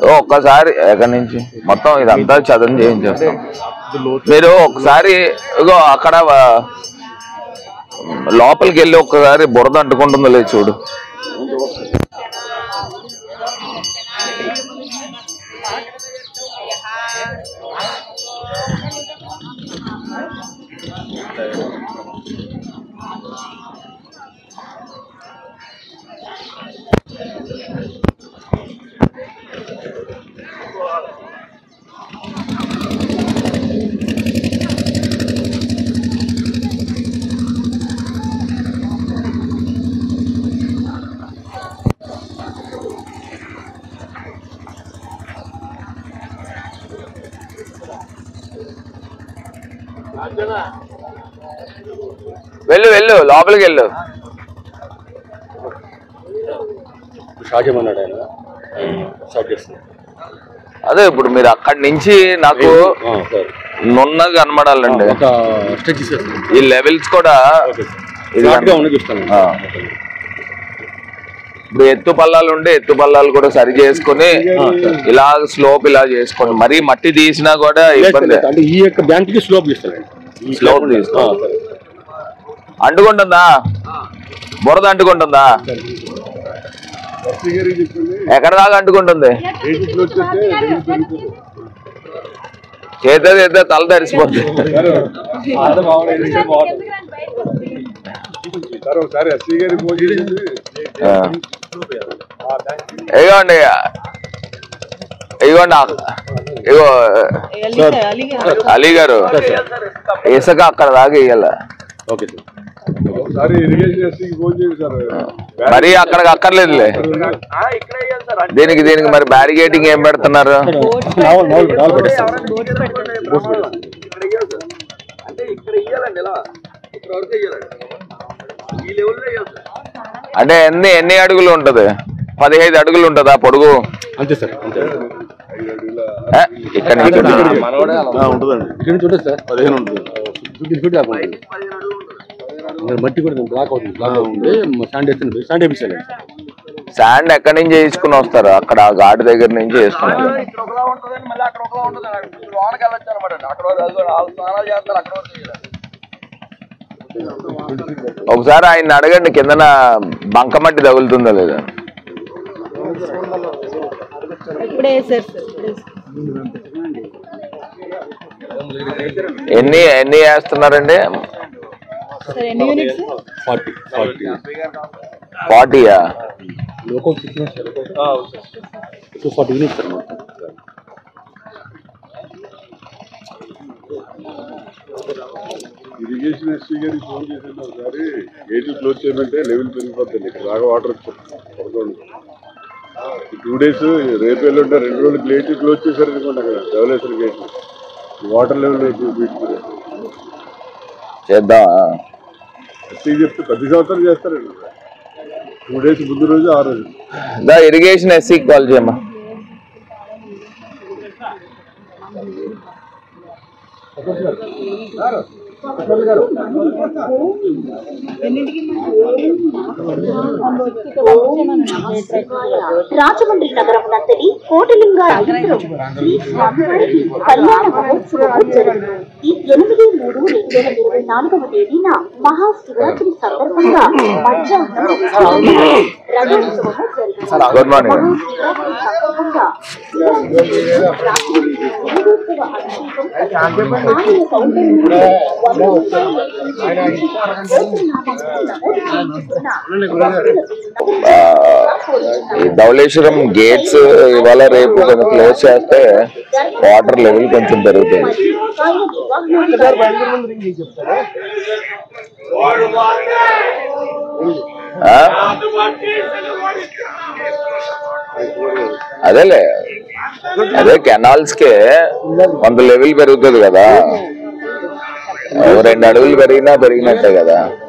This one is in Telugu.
ఒక్కసారి ఎక్కడి నుంచి మొత్తం ఇదంతా చదువు చేయించేస్తాం. మీరు ఒకసారి ఇగో అక్కడ లోపలికి వెళ్ళి ఒక్కసారి బురద అంటుకుంటుందో లేదు చూడు. వెళ్ళు వెళ్ళు లోపలికి వెళ్ళు. అదే ఇప్పుడు మీరు అక్కడి నుంచి నాకు నున్నగా కనబడాలండి. ఈ లెవెల్స్ కూడా ఇప్పుడు ఎత్తు పల్లాలు ఉండే ఎత్తు పల్లాలు కూడా సరి చేసుకుని ఇలా స్లోప్ ఇలా చేసుకోండి. మరీ మట్టి తీసినా కూడా ఇబ్బంది. స్లోప్ తీసుకో. అంటుకుంటుందా బురద? అంటుకుంటుందా? ఎక్కడ దాకా అంటుకుంటుంది? చేత తల తడిసిపోతుంది. ఇగోండి ఇగోండి ఇగో అలీ గారు ఇసుక అక్కడ దాకా ఇయ్యాల. మరి అక్కడికి అక్కర్లేదులే. దీనికి మరి బ్యారిగేటింగ్ ఏం పెడుతున్నారు? అంటే ఎన్ని అడుగులు ఉంటది? 15 అడుగులు ఉంటుందా పొడుగు? అంతే సార్. ఇక్కడ నుంచి ఉంటుంది సార్. 15 ఉంటుంది. 15 ఫీట్ దాకా ఉంటుంది. మట్టి కూడా బ్లాక్ అవుతుంది. శాండ్ వేపించాలి. శాండ్ ఎక్కడి నుంచి వేసుకుని వస్తారు? అక్కడ ఘాటు దగ్గర నుంచి వేసుకున్నారు. ఒకసారి ఆయన అడగండి కిందన బంకమట్టి తగులుతుందో లేదా. ఎన్ని వేస్తున్నారండి? 40యా? ఇరిగేషన్ ఎస్సీ గారికి ఫోన్ చేసింది ఒకసారి. గేట్లు క్లోజ్ చేయమంటే లెవెల్ పెరిగిపోతుంది. ఇక్కడ బాగా వాటర్ పడుతుంది. 2 days రేపు వెళ్ళుంటే 2 రోజులు గేట్లు క్లోజ్ చేశారు అనుకోండి. అక్కడ డెవలప్మెంట్ గేట్లు వాటర్ లెవెల్ చేద్దాం. ఎస్సీ చెప్తే 10 సంవత్సరాలు చేస్తారండి. 2 days ముందు రోజు 6 రోజు ఇరిగేషన్ ఎస్సీకి కాల్ చేయమ్మా. రాజమండ్రి నగరం నందలి కోటలింగారాయపురం శ్రీ స్వామివారికి కళ్యాణ మహోత్సవం జరుగును. ఈ 8/3/2024వ తేదీన మహాశివరాత్రి సందర్భంగా మధ్యాహ్నం రథోత్సవం జరుగును. ఈ ధవళేశ్వరం గేట్స్ ఇవాళ రేపు కొంచెం క్లోజ్ చేస్తే వాటర్ లెవెల్ కొంచెం పెరుగుతుంది. అదేలే కెనాల్స్ కే కొంత లెవెల్ పెరుగుతుంది కదా. 2 అడుగులు పెరిగినట్టే కదా.